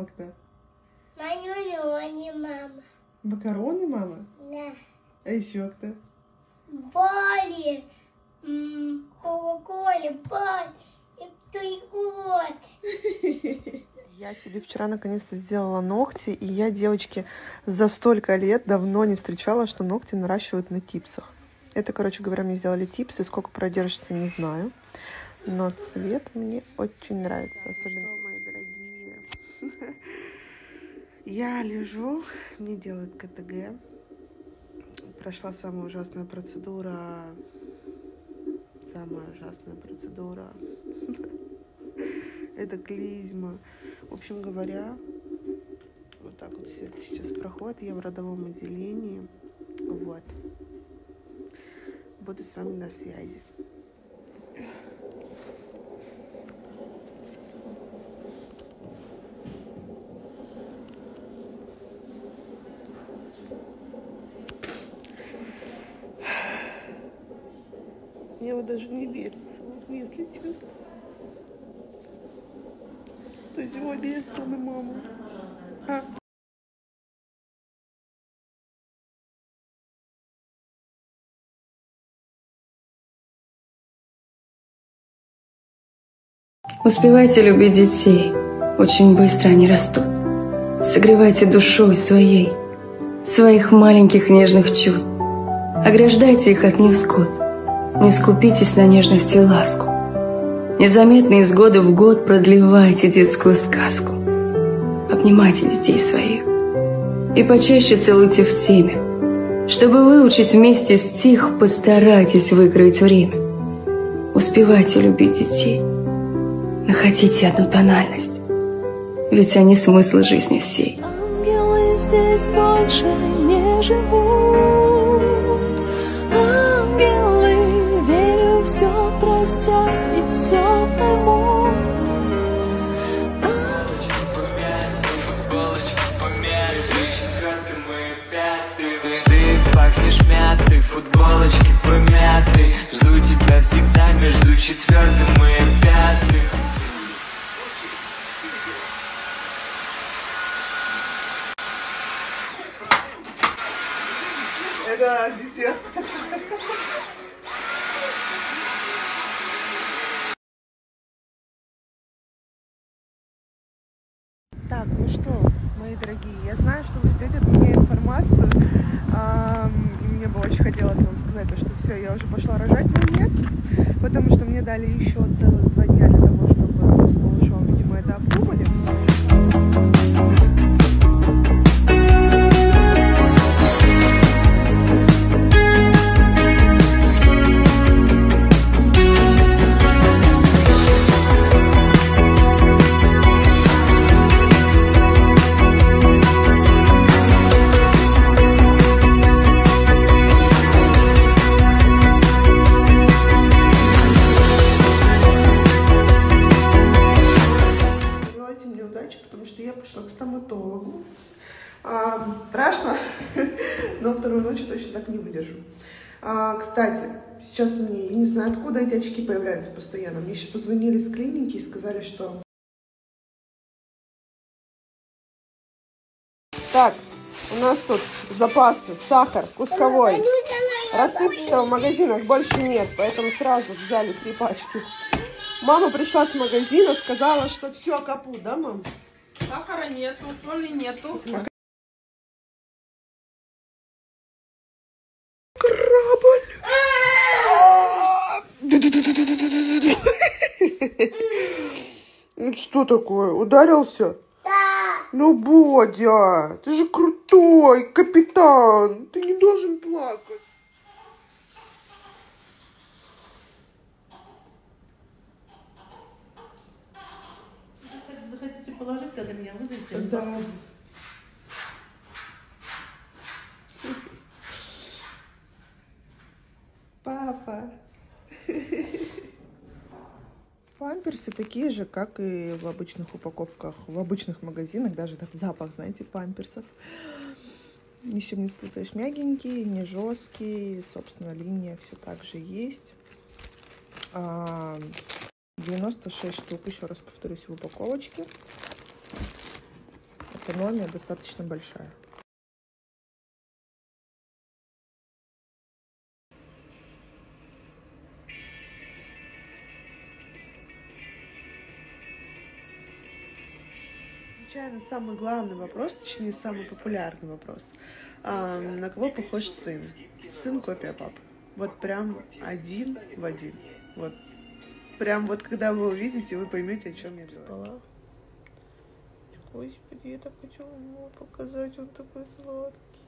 кто? Макароны, мама. Макароны, мама? Да. А еще кто? Боли. Кока-кола, боли. И кот. Я себе вчера наконец-то сделала ногти, и я, девочки, за столько лет давно не встречала, что ногти наращивают на типсах. Это, короче говоря, мне сделали типсы, сколько продержится, не знаю. Но цвет мне очень нравится, особенно, мои дорогие. Я лежу, мне делают КТГ. Прошла самая ужасная процедура. Самая ужасная процедура. Это клизма. В общем говоря, вот так вот все это сейчас проходит. Я в родовом отделении. Вот. Буду с вами на связи. Мне вот даже не верится, если честно. То сегодня я стану мамой. Успевайте любить детей, очень быстро они растут. Согревайте душой своей, своих маленьких нежных чуд. Ограждайте их от невзгод, не скупитесь на нежность и ласку. Незаметно из года в год продлевайте детскую сказку. Обнимайте детей своих и почаще целуйте в теме. Чтобы выучить вместе стих, постарайтесь выкроить время. Успевайте любить детей. Находите одну тональность, ведь они смысл жизни всей. Ангелы здесь больше не живут. Ангелы, верю, все простят и все поймут. Ты пахнешь мятой, футболочки помятой. Жду тебя всегда между четвертым и пятым. Это десерт. Так, ну что, мои дорогие, я знаю, что вы ждете от меня информацию, и мне бы очень хотелось вам сказать, что все, я уже пошла рожать, но нет, потому что мне дали еще целых 2 дня для того, чтобы мы с малышом, видимо, это обдумали. Потому что я пошла к стоматологу. Страшно, но вторую ночь точно так не выдержу. Кстати, сейчас мне, я не знаю, откуда эти очки появляются постоянно. Мне сейчас позвонили с клиники и сказали, что... Так, у нас тут запасы, сахар, кусковой. Рассыпчатого в магазинах больше нет, поэтому сразу взяли 3 пачки. Мама пришла с магазина, сказала, что все, капут, да, мам? Сахара нету, соли нету. Корабль! Ну что такое? Ударился? Да. Ну, Бодя, ты же крутой капитан. Ты не должен плакать. Захотите положить, когда меня вызовете? Да. Папа. Памперсы такие же, как и в обычных упаковках, в обычных магазинах. Даже этот запах, знаете, памперсов. Еще не спутаешь, мягенькие, не жесткие. Собственно, линия все так же есть. 96 штук, еще раз повторюсь, в упаковочке. автономия достаточно большая. Случайно самый главный вопрос, точнее самый популярный вопрос. На кого похож сын? Сын копия папы. Вот прям один в один. Вот. Прям вот когда вы увидите, вы поймете, о чем я говорю. Господи, я так хочу ему показать, он такой сладкий.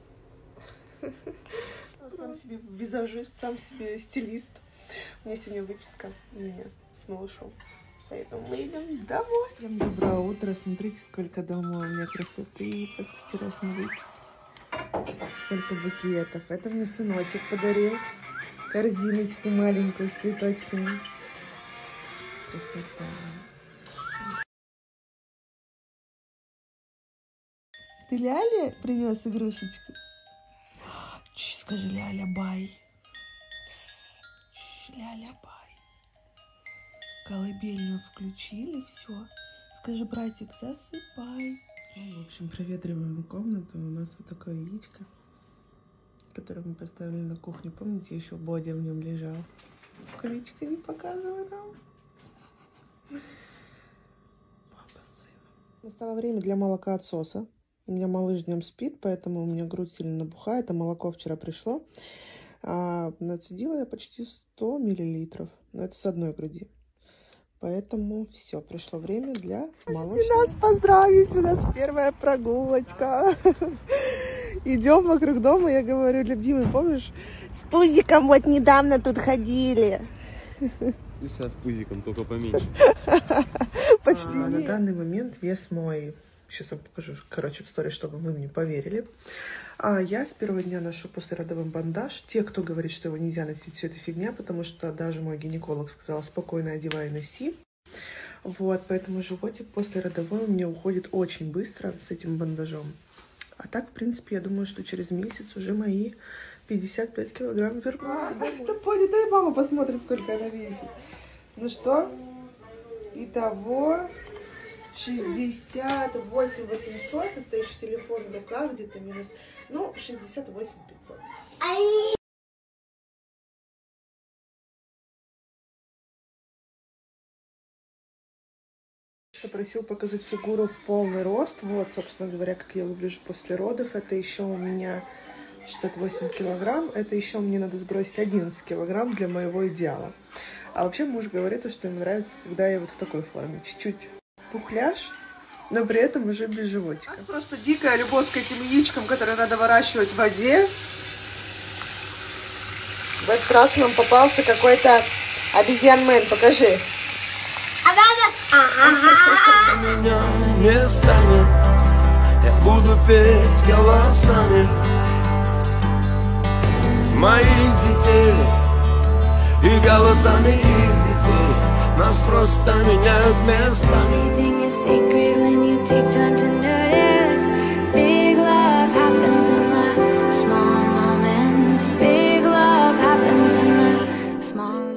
Сам себе визажист, сам себе стилист. У меня сегодня выписка у меня с малышом. Поэтому мы идем домой. Всем доброе утро. Смотрите, сколько дома у меня красоты после вчерашней выписки. Сколько букетов. Это мне сыночек подарил. Корзиночку маленькую с цветочками. Красота. Ты Ляля принес игрушечку? Скажи Ляля бай. Ляля бай. Колыбельную включили, все. Скажи, братик, засыпай. В общем, проветриваем комнату. У нас вот такое яичко, которое мы поставили на кухню. Помните, еще Бодя в нем лежал? Колечко не показывай нам. Папа с сыном. Настало время для молокоотсоса. У меня малыш днем спит, поэтому у меня грудь сильно набухает, а молоко вчера пришло. Нацедила я почти 100 миллилитров. Но это с одной груди. Поэтому все, пришло время для малыша. Хотите нас поздравить, у нас первая прогулочка. Идем вокруг дома, я говорю, любимый, помнишь, с пузиком вот недавно тут ходили. И сейчас с пузиком, только поменьше. Почти на данный момент вес мой, сейчас я вам покажу, короче, в сторис, чтобы вы мне поверили. Я с первого дня ношу послеродовой бандаж. Те, кто говорит, что его нельзя носить, все это фигня, потому что даже мой гинеколог сказал, спокойно одевай и носи. Вот, поэтому животик послеродовой у меня уходит очень быстро с этим бандажом. А так, в принципе, я думаю, что через месяц уже мои 55 килограмм вернутся домой. Дай мама посмотрит, сколько она весит. Ну что, итого 68 800, это еще телефон в руках, где-то минус, ну, 68 500. Попросил показать фигуру в полный рост. Вот, собственно говоря, как я выгляжу после родов. Это еще у меня 68 килограмм. Это еще мне надо сбросить 11 килограмм для моего идеала. А вообще муж говорит, что ему нравится, когда я вот в такой форме. Чуть-чуть пухляж, но при этом уже без животика. Просто дикая любовь к этим яичкам, которые надо выращивать в воде. В этот раз нам попался какой-то обезьян-мен. Покажи. Меня не станет, я буду петь голосами моих детей и голосами их детей. Нас просто меняют местами. Everything is secret when you take time to notice. Big love happens in the small moments. Big love happens in the small moments.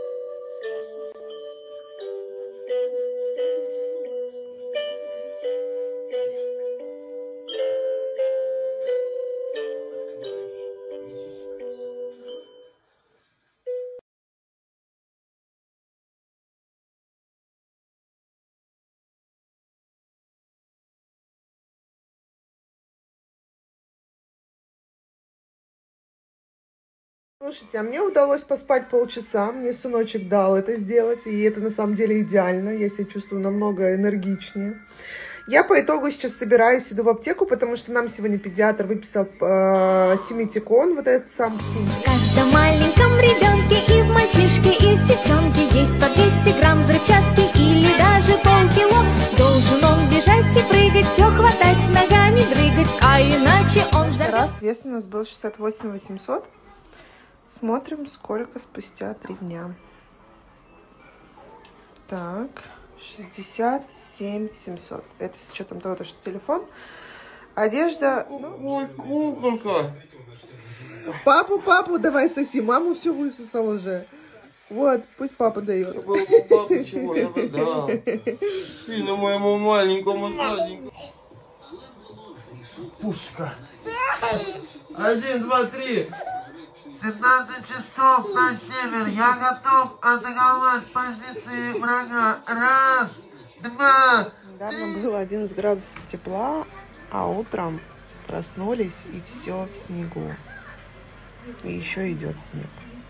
Слушайте, а мне удалось поспать полчаса, мне сыночек дал это сделать, и это на самом деле идеально, я себя чувствую намного энергичнее. Я по итогу сейчас собираюсь, иду в аптеку, потому что нам сегодня педиатр выписал симитикон, вот этот сам. В каждом маленьком ребенке и в мальчишке, и в девчонке есть по 200 грамм взрывчатки или даже полкило. Должен он бежать и прыгать, все хватать, ногами дрыгать, а иначе он... Раз, вес у нас был 68 800. Смотрим, сколько спустя 3 дня. Так, 67 700. Это с учетом того, что телефон. Одежда... Ой, куколка. Папу, давай соси. Маму все высосал уже. Вот, пусть папа дает. Папа чего, я бы дал. Сильно моему маленькому сладенькому. Пушка. 1, 2, 3. 15 часов на север. Я готов атаковать позиции врага. Раз, два, Недавно было 11 градусов тепла, а утром проснулись и все в снегу. И еще идет снег.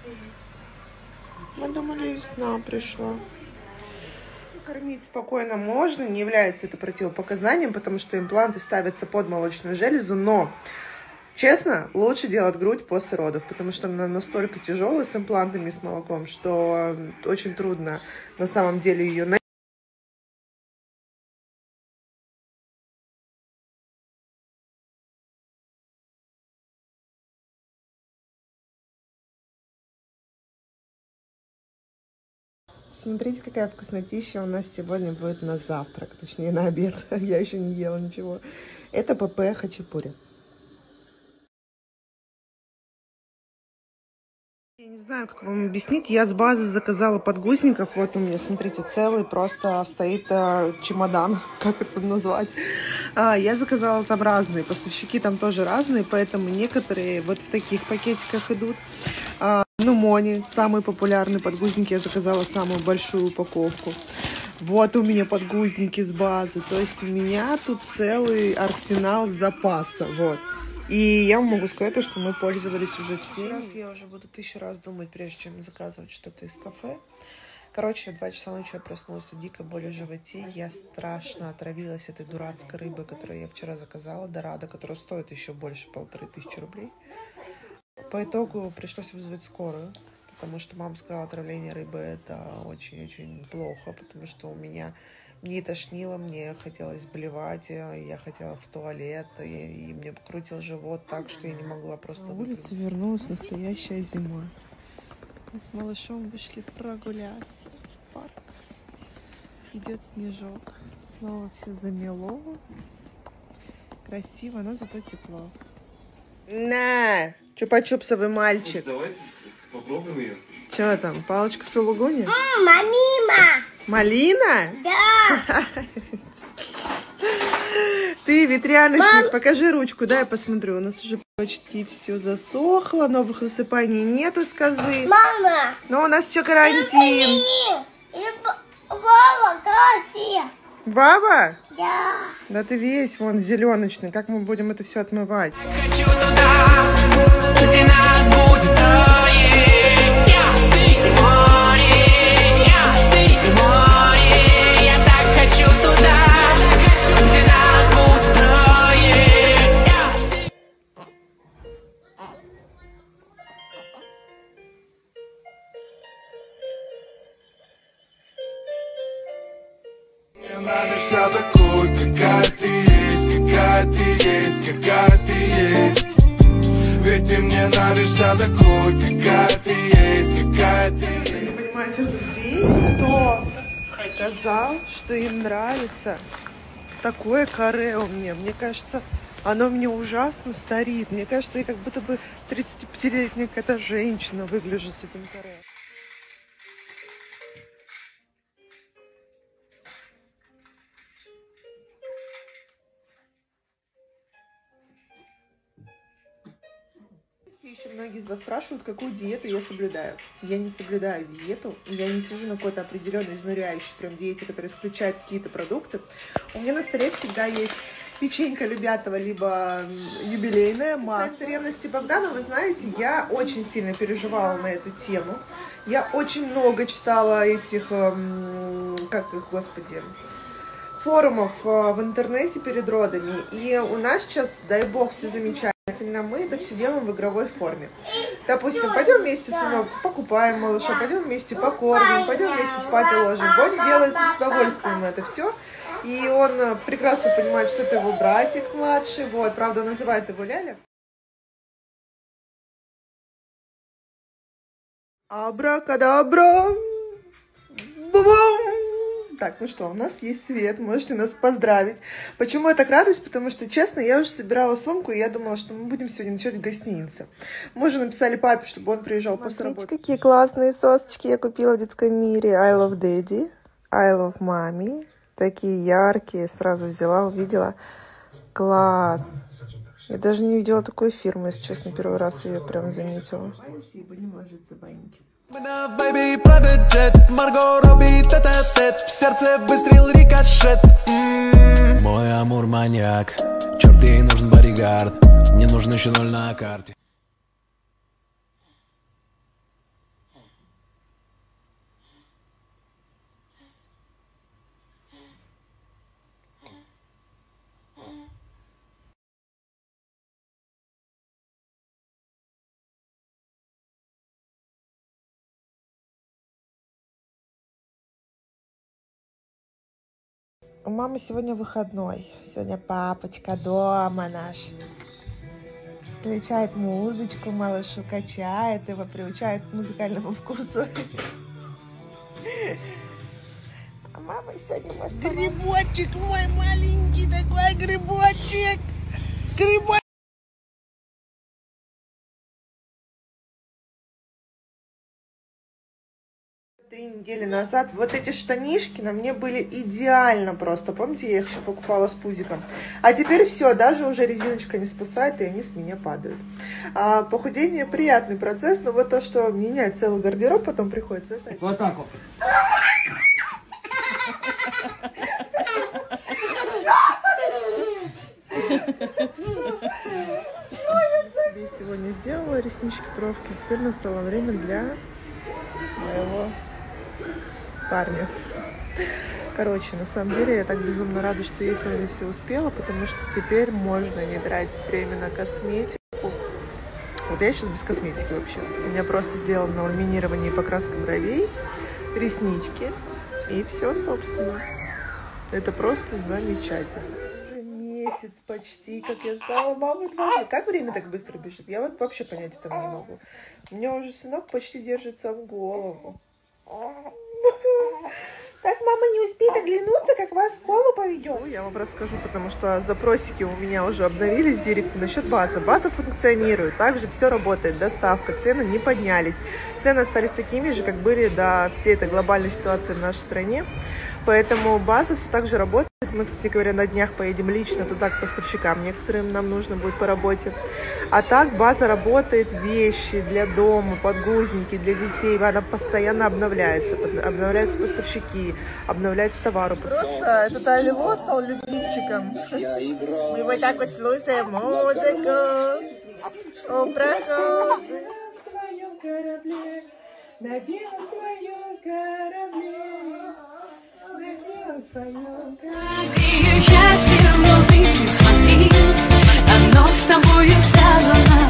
Мы думали, весна пришла. Кормить спокойно можно, не является это противопоказанием, потому что импланты ставятся под молочную железу, но, честно, лучше делать грудь после родов, потому что она настолько тяжелая с имплантами и с молоком, что очень трудно на самом деле ее найти. Смотрите, какая вкуснотища у нас сегодня будет на завтрак, точнее на обед. Я еще не ела ничего. Это ПП хачапури. Я не знаю, как вам объяснить. Я с базы заказала подгузников. Вот у меня, смотрите, целый просто стоит чемодан. Как это назвать? Я заказала там разные. Поставщики там тоже разные, поэтому некоторые вот в таких пакетиках идут. Ну, Мони, самые популярные подгузники, я заказала самую большую упаковку. Вот у меня подгузники с базы. То есть у меня тут целый арсенал запаса. Вот. И я могу сказать, что мы пользовались уже всеми. Я уже буду 1000 раз думать, прежде чем заказывать что-то из кафе. Короче, 2 часа ночи я проснулась с дикой болью в животе. Я страшно отравилась этой дурацкой рыбой, которую я вчера заказала. Дорадо, которая стоит еще больше 1500 рублей. По итогу пришлось вызвать скорую, потому что мама сказала, отравление рыбы это очень-очень плохо, потому что мне тошнило, мне хотелось блевать, я хотела в туалет, и мне крутил живот так, что я не могла просто выпрыгнуть. На улице вернулась настоящая зима. Мы с малышом вышли прогуляться в парк. Идет снежок. Снова все замело. Красиво, но зато тепло. На! Чупа-чупсовый мальчик. Давайте попробуем ее. Че там, палочка сулугуни? Мамима! Малина? Да! Ты ветряночник, покажи ручку, дай я посмотрю. У нас уже почти все засохло, новых высыпаний нету с козы. Мама! Но у нас все карантин. Вова, как ты? Вава? Да! Да ты весь вон зеленочный. Как мы будем это все отмывать? Хочу туда, где нас будет трое. Я, ты и море. Я, ты и море. Я так хочу туда, где нас будет трое. Я, ты... Мне надо вся такой, какая ты есть, какая ты есть, какая ты есть. Ведь ты мне нравишься такой, какая ты есть, какая ты есть. Вы не понимаете людей, кто сказал, что им нравится такое каре у меня. Мне кажется, оно мне ужасно старит. Мне кажется, я как будто бы 35-летняя какая-то женщина выгляжу с этим каре. Еще многие из вас спрашивают, какую диету я соблюдаю. Я не соблюдаю диету, я не сижу на какой-то определенной изнуряющей прям диете, которая исключает какие-то продукты. У меня на столе всегда есть печенька Любятова, либо юбилейная. Касается ревности Богдана, вы знаете, я очень сильно переживала на эту тему. Я очень много читала этих, как их, господи, форумов в интернете перед родами. И у нас сейчас, дай бог, все замечательно. Мы это все делаем в игровой форме. Допустим, пойдем вместе, сынок, покупаем малыша, пойдем вместе покормим, пойдем вместе спать уложим. Бодя делает с удовольствием это все. И он прекрасно понимает, что это его братик младший. Вот, правда, называет его Ляля. Абракадабра. Бу-бум. Так, ну что, у нас есть свет, можете нас поздравить. Почему я так радуюсь? Потому что, честно, я уже собирала сумку, и я думала, что мы будем сегодня ночевать в гостинице. Мы уже написали папе, чтобы он приезжал после работы. Какие классные сосочки я купила в детском мире. I love daddy, I love mommy. Такие яркие, сразу взяла, увидела. Класс. Я даже не видела такой фирмы, если честно, первый раз ее прям заметила. Бэйби, продажет, Марго Робби, тет-а-тет, в сердце выстрел, рикошет. Мой амур маньяк, черт, ей нужен бодигард, мне нужно еще 0 на карте. У мамы сегодня выходной. Сегодня папочка дома наш. Включает музычку, малышу качает, его приучает к музыкальному вкусу. А мама сегодня может... Грибочек мой маленький такой, грибочек. Грибочек. 3 недели назад вот эти штанишки на мне были идеально просто. Помните, я их еще покупала с пузиком. А теперь все, даже уже резиночка не спасает, и они с меня падают. Похудение приятный процесс, но вот то, что менять целый гардероб потом приходится. Это... Вот так вот. Я сегодня сделала реснички, бровки. Теперь настало время для моего парня. Короче, на самом деле я так безумно рада, что я сегодня все успела, потому что теперь можно не тратить время на косметику. Вот я сейчас без косметики вообще. У меня просто сделано ламинирование и покраска бровей, реснички и все, собственно. Это просто замечательно. Уже месяц почти, как я стала мамой 2. Как время так быстро бежит? Я вот вообще понять этого не могу. У меня уже сынок почти держится в голову. Так мама не успеет оглянуться, как вас в школу поведет. Я вам расскажу, потому что запросики у меня уже обновились в директе насчет базы. База функционирует, также все работает, доставка, цены не поднялись. Цены остались такими же, как были до всей этой глобальной ситуации в нашей стране. Поэтому база все так же работает. Мы, кстати говоря, на днях поедем лично туда к поставщикам. Некоторым нам нужно будет по работе. А так база работает, вещи для дома, подгузники для детей. Она постоянно обновляется. Обновляются поставщики, обновляется товар. Просто этот Алило стал любимчиком. Мы вот так вот слушаем музыку. О, прохожий. На белом своем корабле. Счастье внутри, не смотри, оно с тобою связано.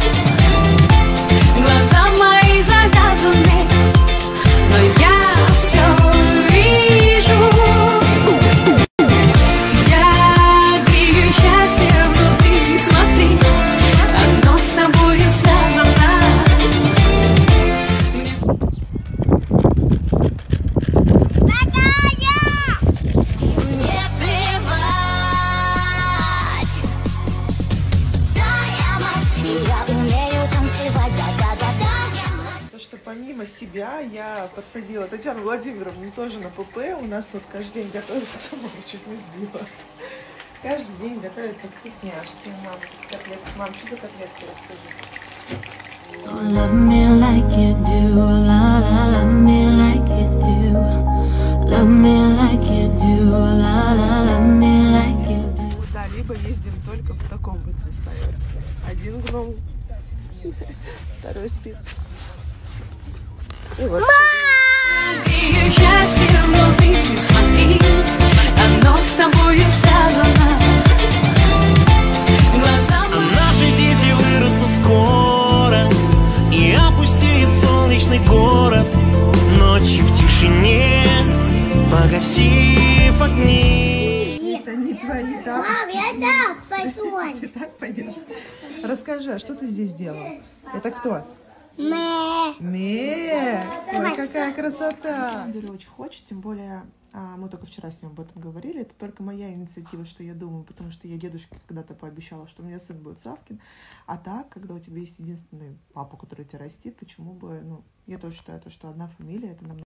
Глаза мои завязаны, но я все вижу. Я грею счастье внутри, смотри, оно с тобою связано. Помимо себя я подсадила Татьяну Владимировну тоже на ПП. У нас тут каждый день готовится, мама чуть не сбила. Каждый день готовятся вкусняшки. Мам, что за котлетки, расскажи. So love me like you do, la la, love me like you do, love me like you do, la la, love me like you do. Куда-либо ездим только в таком вот состоянии. Один гном, второй спит. И вот. Счастье внутри, смотри, оно с тобою связано. Наши дети вырастут скоро и опустеет солнечный город. Ночью в тишине, погасив огни. Это не твои тапочки. Мам, я так пойду. Ты так пойдешь? Расскажи, а что ты здесь делала? Это кто? Ой, какая красота! Очень хочет, тем более мы только вчера с ним об этом говорили. Это только моя инициатива, что я думаю, потому что я дедушке когда-то пообещала, что у меня сын будет Савкин. А так, когда у тебя есть единственный папа, который тебя растит, почему бы, ну, я тоже считаю, что одна фамилия это намного.